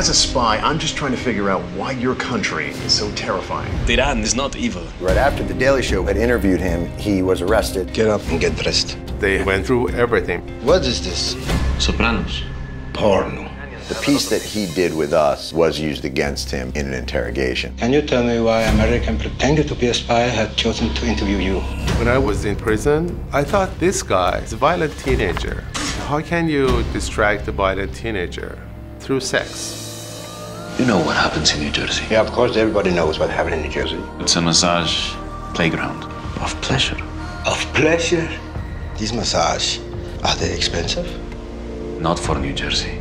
As a spy, I'm just trying to figure out why your country is so terrifying. Tehran is not evil. Right after The Daily Show had interviewed him, he was arrested. Get up and get dressed. They went through everything. What is this? Sopranos. Porno. The piece that he did with us was used against him in an interrogation. Can you tell me why American pretended to be a spy had chosen to interview you? When I was in prison, I thought this guy is a violent teenager. How can you distract a violent teenager? Through sex. You know what happens in New Jersey. Yeah, of course, everybody knows what happened in New Jersey. It's a massage playground of pleasure. Of pleasure? These massages, are they expensive? Not for New Jersey.